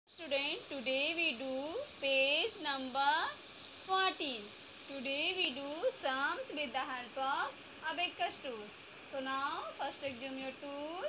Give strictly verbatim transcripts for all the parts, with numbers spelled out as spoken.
Student, today we do page number fourteen. Today we do sums with the help of abacus tools. So now first examine your tool.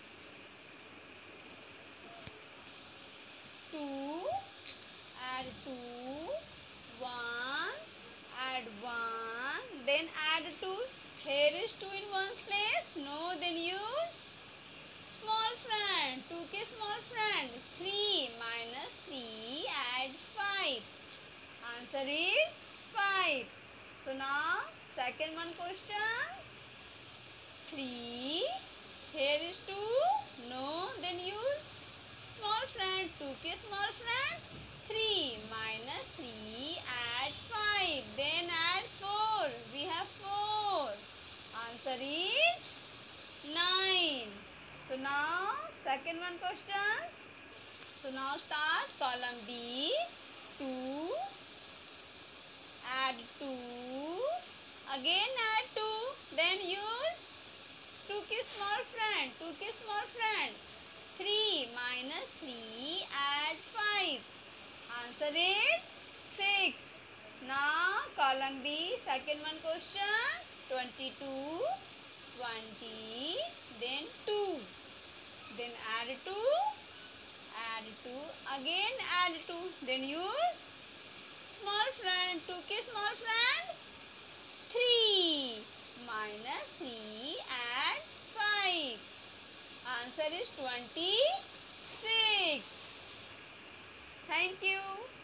two, add two, one, add one, then add two. Here is two in one's place. No, then use small friend. two के small friend. three minus three, add five. Answer is five. So now second one question. three. Here is two. No, then use small friend. two के small friend. three minus three, add five. Then add four. We have four. Answer is nine. So now second one question. So now start column B. two, add two, again add two, then use two के small friend, two के small friend. three minus three, add five. Answer is six. Now column B, second one question. twenty-two, twenty, then two. Then add two, add two, again add two. Then use small friend, two के small friend. three minus three, add five. Answer is twenty-six. Thank you.